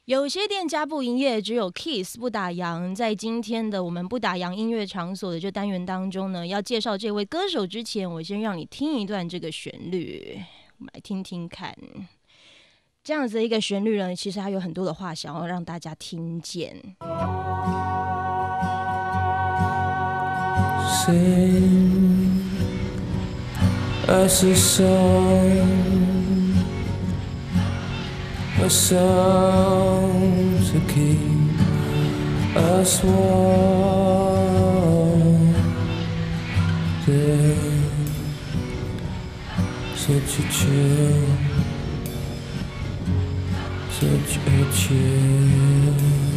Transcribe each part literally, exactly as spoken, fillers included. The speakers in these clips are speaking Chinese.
有些店家不营业，只有 Kiss 不打烊。在今天的我们不打烊音乐场所的这单元当中呢，要介绍这位歌手之前，我先让你听一段这个旋律，我们来听听看。这样子的一个旋律呢，其实还有很多的话想要让大家听见。 Sing us a song, a song to keep us warm. There's such a chill, such a chill.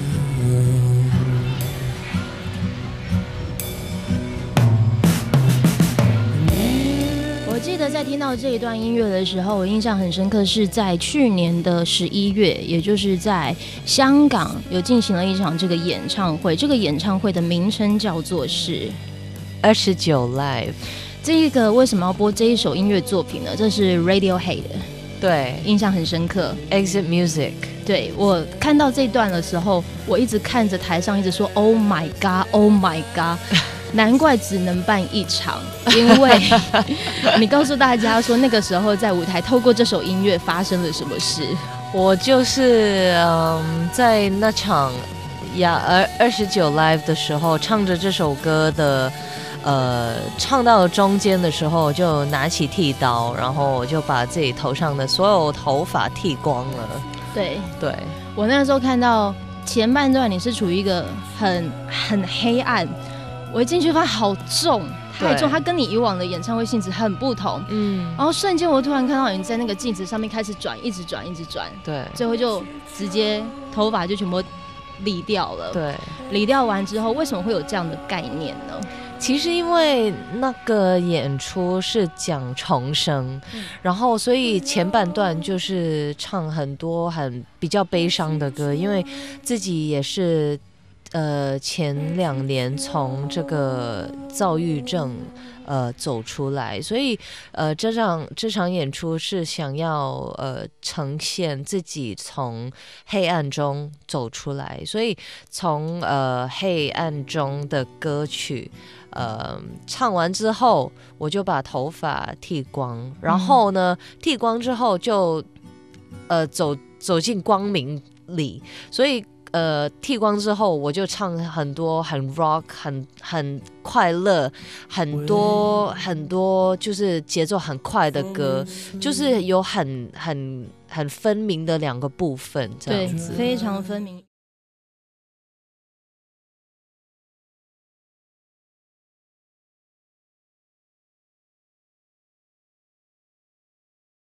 我记得在听到这一段音乐的时候，我印象很深刻，是在去年的十一月，也就是在香港有进行了一场这个演唱会。这个演唱会的名称叫做是二十九 Live。 这一个为什么要播这一首音乐作品呢？这是 Radiohead， 对， 印象很深刻。 Exit Music。 对，我看到这段的时候，我一直看着台上，一直说 Oh my God, Oh my God。难怪只能办一场，因为你告诉大家说那个时候在舞台透过这首音乐发生了什么事。 我就是嗯，在那场呀二二十九 live 的时候，唱着这首歌的，呃，唱到中间的时候就拿起剃刀，然后我就把自己头上的所有头发剃光了。 对对， 我那个时候看到前半段你是处于一个很很黑暗。我一进去发现好重，太重，它跟你以往的演唱会性质很不同。嗯，然后瞬间我突然看到你在那个镜子上面开始转，一直转，一直转， 对， 最后就直接头发就全部理掉了。 对， 理掉完之后，为什么会有这样的概念呢？ 其实因为那个演出是讲重生，嗯、然后所以前半段就是唱很多很比较悲伤的歌，因为自己也是。呃，前两年从这个躁郁症呃走出来，所以呃这场这场演出是想要呃呈现自己从黑暗中走出来，所以从呃黑暗中的歌曲呃唱完之后，我就把头发剃光，然后呢、嗯、剃光之后就呃走走进光明里，所以。呃，剃光之后，我就唱很多很 rock、很很快乐、很多很多就是节奏很快的歌，就是有很很很分明的两个部分，这样子， 对，非常分明。